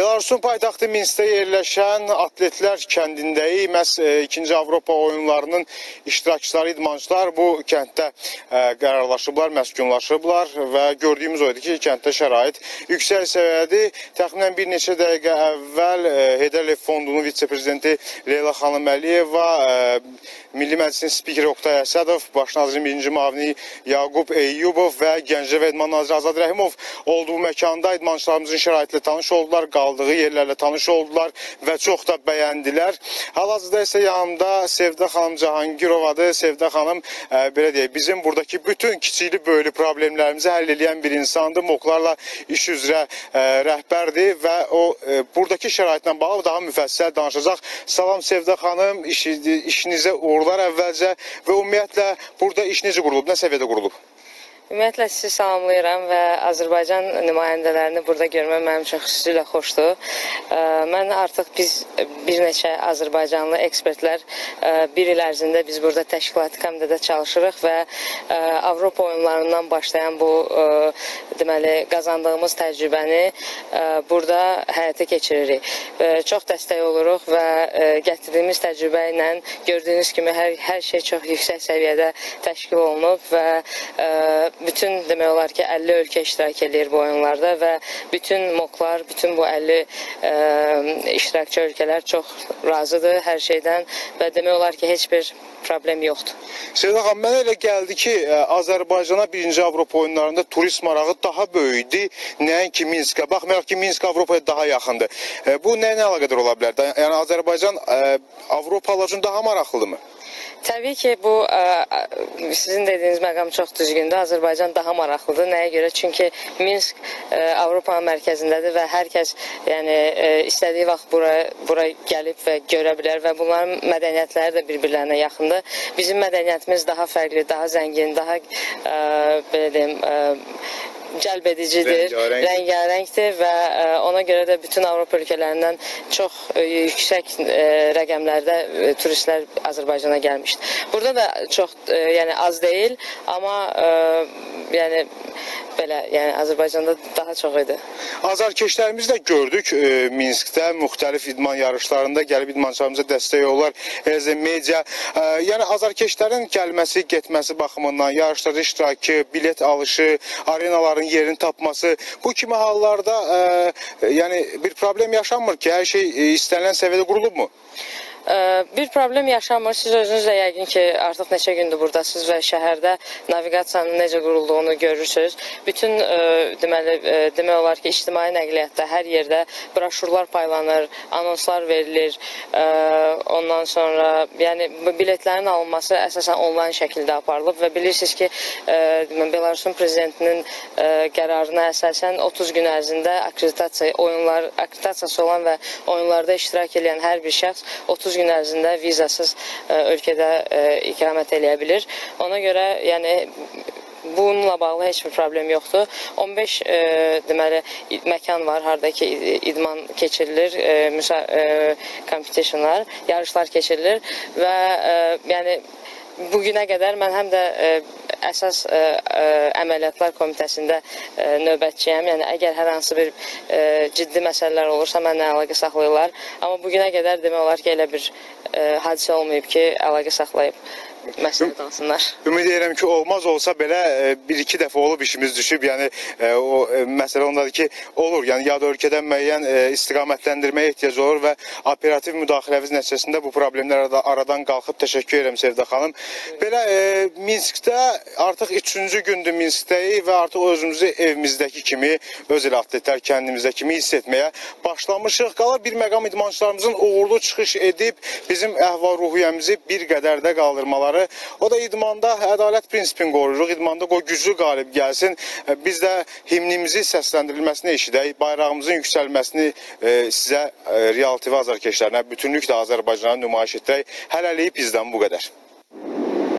Belarusun paytaxtı Minskdə yerləşən Atletlər kəndindəyik. Məhz 2-ci Avropa oyunlarının iştirakçıları, idmançılar bu kənddə qərarlaşıblar, məskunlaşıblar və gördüyümüz oydu ki, kənddə şərait yüksək səviyyədir. Təxminən bir neçə dəqiqə əvvəl Heydər Fondunun vitse-prezidenti Leyla xanım Əliyeva, Milli Məclisin spikeri Oqtay Əsədov, Baş nazirin 1-ci müavini Yaqub Eyyubov və Gənclər və İdman naziri Azad Rəhimov olduğu məkanda idmançılarımızın şəraitlə tanış oldular, qaldığı yerlərlə tanış oldular və çox da bəyəndilər. Hal-hazırda isə yanımda Sevdə xanım Cahangirovadır. Sevdə xanım, belə deyək, bizim buradakı bütün kiçikli böyülü problemlərimizi həll edən bir insandır. MOQ-larla iş üzrə rəhbərdir və o buradakı şəraitlə bağlı daha müfəssəl danışacaq. Salam Sevdə xanım, işinizə uğurlar əvvəlcə və ümumiyyətlə burada iş necə qurulub, nə səviyyədə qurulub? Ümumiyyətlə sizi salamlayıram və Azərbaycan nümayəndələrini burada görmək mənim üçün xüsusilə xoşdur. Mən artıq biz bir neçə Azərbaycanlı ekspertlər bir il ərzində biz burada təşkilati komitədə çalışırıq və Avropa oyunlarından başlayan bu deməli qazandığımız təcrübəni burada həyata keçiririk. Çox dəstək oluruq və gətirdiyimiz təcrübə ilə gördüyünüz kimi hər şey çox yüksək səviyyədə təşkil olunub və bütün demək olar ki 50 ölkə iştirak edir bu oyunlarda və bütün MOQ-lar, bütün bu 50 iştirakçı ölkələr çox razıdır hər şeydən və demək olar ki heç bir problem yoxdur. Sevdə xanım, mənə elə gəldi ki, Azərbaycana 1-ci Avropa oyunlarında turist marağı daha böyükdür, nəinki Minskə. Baxmayaraq ki, Minsk Avropaya daha yaxındır. Bu nə ilə əlaqədar ola bilər? Yəni Azərbaycan Avropalılar üçün daha maraqlıdır mı? Təbii ki, bu sizin dediyiniz məqam çox düzgündür. Azərbaycan daha maraqlıdır. Nəyə görə? Çünki Minsk Avropanın mərkəzindədir və hər kəs yəni, istədiyi vaxt bura gəlib və görə bilər və bunların mədəniyyətləri də bir-birlərinə yaxındır. Bizim mədəniyyətimiz daha fərqli, daha zəngin, daha belə deyim, cəlb edicidir, rəngarəngdir və ona görə də bütün Avropa ölkələrindən çox yüksək rəqəmlərdə turistlər Azərbaycana gəlmişdir. Burada da çox yəni az deyil, amma yəni belə, yəni Azərbaycanda daha çox idi. Azarkeşlərimiz də gördük Minskdə, müxtəlif idman yarışlarında gəlib idmançılarımıza dəstək olurlar, media. Yəni Azarkeşlərin gəlməsi, getməsi baxımından, yarışlarda iştirakı, bilet alışı, arenaların yerini tapması, bu kimi hallarda yəni bir problem yaşanmır ki, hər şey istənilən səviyyədə qurulub mu? Bir problem yaşanmır. Siz özünüz də yəqin ki, artıq neçə gündür buradasınız və şəhərdə naviqasiyanın necə qurulduğunu görürsünüz. Bütün demək olar ki, ictimai nəqliyyatda hər yerdə broşurlar paylanır, anonslar verilir. Ondan sonra yəni biletlərin alınması əsasən onlayn şəkildə aparılıb və bilirsiniz ki, Belarusun prezidentinin qərarına əsasən 30 gün ərzində akreditasiyası olan və oyunlarda iştirak edən hər bir şəxs 30 gün ərzində vizasız ölkədə iqamət eləyə bilir. Ona görə yəni bununla bağlı heç bir problem yoxdur. 15 deməli məkan var, harda ki idman keçirilir, competitionlar, yarışlar keçirilir və yəni bugünə qədər mən həm də əsas əməliyyatlar komitəsində növbətçiyəm. Yəni əgər hər hansı bir ciddi məsələlər olursa mənlə əlaqə saxlayırlar. Amma bugünə qədər demək olar ki elə bir hadisə olmayıb ki, əlaqə saxlayıb məsələ dansınlar. Ümid edirəm ki, olmaz olsa belə bir-iki dəfə olub işimiz düşüb. Yəni o məsələ ondadır ki, olur. Yəni yad ölkədən müəyyən istiqamətləndirməyə ehtiyac olur və operativ müdaxiləviz nəticəsində bu problemlər aradan qalxıb. Təşəkkür edirəm Sevdə xanım. Belə Minskdə artıq 3-cü gündür Minskdəyik və artıq özümüzü evimizdəki kimi, öz elə atletlər kəndimizdə kimi hiss etməyə başlamışıq. Qalır bir məqam idmançılarımızın uğurlu çıxış edib bizim əhval-ruhiyyəmizi bir qədər də qaldırmaları. O da idmanda ədalət prinsipini qoruruq. İdmanda qoy güclü qalib gəlsin. Biz də himnimizi səsləndirilməsini eşidək, bayrağımızın yüksəlməsini sizə Real TV azarkeşlərinə, bütünlüklə Azərbaycana nümayiş etdirək. Hələlik bizdən bu qədər.